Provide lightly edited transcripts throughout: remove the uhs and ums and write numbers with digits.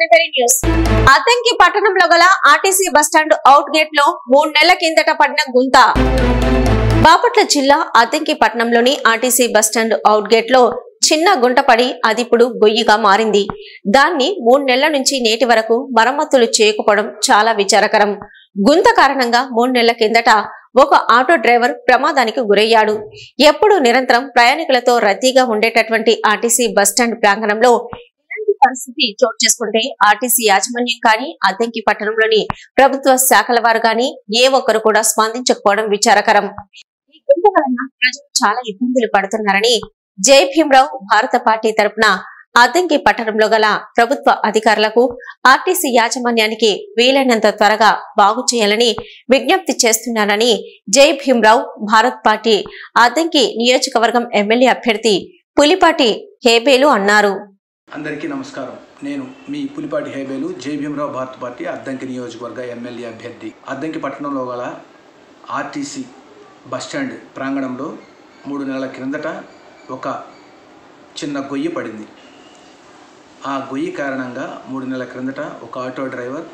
తదుపరి న్యూస్ అద్దంకి పట్టణంలో గల ఆర్టీసీ బస్టాండ్ అవుట్ గేట్ లో 3 నెలల కిందట పడిన గుంత. బాపట్ల జిల్లా అద్దంకి పట్టణంలోని ఆర్టీసీ బస్టాండ్ అవుట్ గేట్ లో చిన్న గుంట పడి అది ఇప్పుడు గొయ్యిగా మారింది. దాన్ని 3 నెలల నుంచి నేటి వరకు మరమ్మతులు చేయకపోవడం చాలా విచారకరం. గుంత కారణంగా 3 నెలల కిందట ఒక ఆటో డ్రైవర్ ప్రమాదానికి గురయ్యాడు. ఎప్పుడు నిరంతరం ప్రయాణికులతో రద్దీగా ఉండేటటువంటి ఆర్టీసీ బస్టాండ్ ప్రాంగణంలో ఇలాంటి పరిస్థితి చోటు చేసుకుంటే ఆర్టీసీ యాజమాన్యం కానీ అద్దంకి పట్టణంలోని ప్రభుత్వ శాఖల వారు కానీ ఏ ఒక్కరు కూడా స్పందించకపోవడం విచారకరం. ఈ గుంత వలన ప్రజలు చాలా ఇబ్బందులు పడుతున్నారని జై భీమరావు భారత పార్టీ తరపున అద్దంకి పట్టణంలో గల ప్రభుత్వ అధికారులకు ఆర్టీసీ యాజమాన్యానికి వీలైనంత త్వరగా బాగు చేయాలని విజ్ఞప్తి చేస్తున్నానని జై భీమరావు భారత్ పార్టీ అద్దంకి నియోజకవర్గం ఎమ్మెల్యే అభ్యర్థి పులిపాటి హేబేలు అన్నారు. అందరికీ నమస్కారం. నేను మీ పులిపాటి హేబేలు, జై భీమరావు భారత్ పార్టీ అద్దంకి నియోజకవర్గ ఎమ్మెల్యే అభ్యర్థి. అద్దంకి పట్టణంలో గల ఆర్టీసీ బస్టాండ్ ప్రాంగణంలో 3 నెలల క్రిందట ఒక చిన్న గొయ్యి పడింది. ఆ గొయ్యి కారణంగా 3 నెలల క్రిందట ఒక ఆటో డ్రైవర్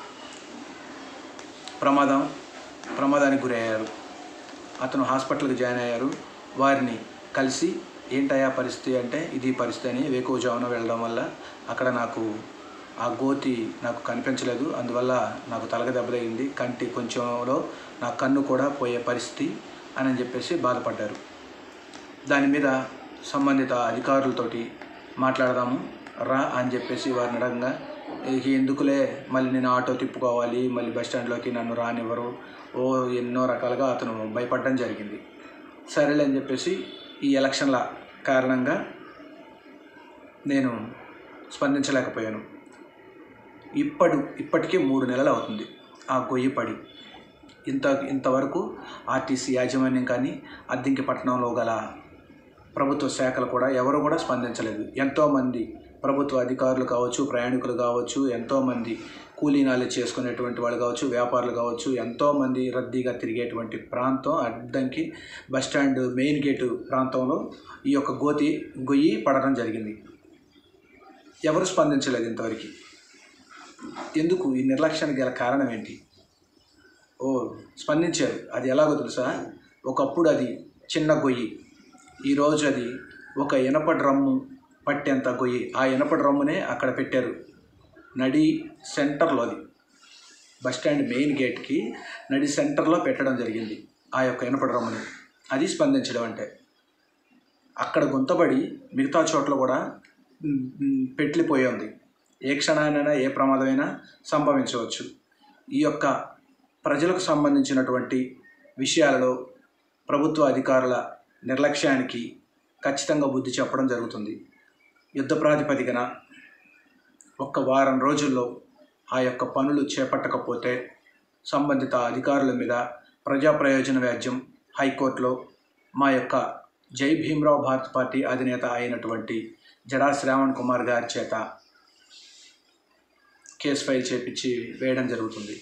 ప్రమాదానికి గురయ్యారు. అతను హాస్పిటల్కి జాయిన్ అయ్యారు. వారిని కలిసి ఏంటయ్యా పరిస్థితి అంటే ఇది పరిస్థితి అని వేకువజామున వెళ్ళడం వల్ల అక్కడ నాకు ఆ గోతి నాకు కనిపించలేదు. అందువల్ల నాకు తలక దెబ్బతగింది. కంటి కొంచెంలో నా కన్ను కూడా పోయే పరిస్థితి అని చెప్పేసి బాధపడ్డారు. దాని మీద సంబంధిత అధికారులతోటి మాట్లాడదాము రా అని చెప్పేసి వారిని అడగంగా ఎందుకులే మళ్ళీ నేను ఆటో తిప్పుకోవాలి, మళ్ళీ బస్ స్టాండ్లోకి నన్ను రానివ్వరు, ఎన్నో రకాలుగా అతను భయపడడం జరిగింది. సరేలే అని చెప్పేసి ఈ ఎలక్షన్ల కారణంగా నేను స్పందించలేకపోయాను. ఇప్పటికీ 3 నెలలు అవుతుంది ఆ గొయ్యి పడి. ఇంతవరకు ఆర్టీసీ యాజమాన్యం కానీ అద్దంకి పట్టణంలో గల ప్రభుత్వ శాఖలు కూడా ఎవరు కూడా స్పందించలేదు. ఎంతోమంది ప్రభుత్వ అధికారులు కావచ్చు, ప్రయాణికులు కావచ్చు, ఎంతోమంది కూలీనాలు చేసుకునేటువంటి వాళ్ళు కావచ్చు, వ్యాపారులు కావచ్చు, ఎంతోమంది రద్దీగా తిరిగేటువంటి ప్రాంతం అద్దంకి బస్టాండ్ మెయిన్ గేటు ప్రాంతంలో ఈ యొక్క గొయ్యి పడడం జరిగింది. ఎవరు స్పందించలేదు ఇంతవరకు. ఎందుకు ఈ నిర్లక్ష్యానికి గల కారణం ఏంటి? స్పందించారు. అది ఎలాగో తెలుసా? ఒకప్పుడు అది చిన్న గొయ్యి, ఈరోజు అది ఒక ఇనప డ్రమ్ము పట్టేంత గొయ్యి. ఆ ఇనప డ్రమ్మునే అక్కడ పెట్టారు నడి సెంటర్లో. అది బస్టాండ్ మెయిన్ గేట్కి నడి సెంటర్లో పెట్టడం జరిగింది ఆ యొక్క ఇనప డ్రమ్ముని. అది స్పందించడం అంటే. అక్కడ గుంతపడి మిగతా చోట్ల కూడా పెట్టిపోయి ఉంది. ఏ క్షణానైనా ఏ ప్రమాదమైనా సంభవించవచ్చు. ఈ యొక్క ప్రజలకు సంబంధించినటువంటి విషయాలలో ప్రభుత్వ అధికారుల నిర్లక్ష్యానికి ఖచ్చితంగా బుద్ధి చెప్పడం జరుగుతుంది. యుద్ధ ప్రాతిపదికన ఒక్క వారం రోజుల్లో ఆ యొక్క పనులు చేపట్టకపోతే సంబంధిత అధికారుల మీద ప్రజా ప్రయోజన వ్యాజ్యం హైకోర్టులో మా యొక్క జై భీమరావు భారత్ పార్టీ అధినేత అయినటువంటి జడా శ్రావణ్ కుమార్ గారి చేత కేసు ఫైల్ చేపించి వేయడం జరుగుతుంది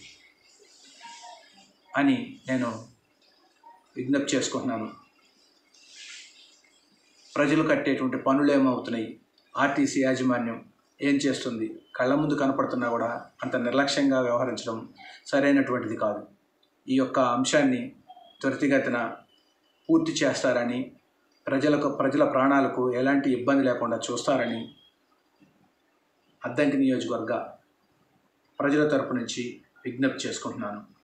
అని నేను విజ్ఞప్తి చేసుకుంటున్నాను. ప్రజలు కట్టేటువంటి పనులు ఏమవుతున్నాయి? ఆర్టీసీ యాజమాన్యం ఏం చేస్తుంది? కళ్ళ ముందు కనపడుతున్నా కూడా అంత నిర్లక్ష్యంగా వ్యవహరించడం సరైనటువంటిది కాదు. ఈ యొక్క అంశాన్ని త్వరితగతిన పూర్తి చేస్తారని, ప్రజల ప్రాణాలకు ఎలాంటి ఇబ్బంది లేకుండా చూస్తారని అద్దంకి నియోజకవర్గ ప్రజల తరపు నుంచి విజ్ఞప్తి చేసుకుంటున్నాను.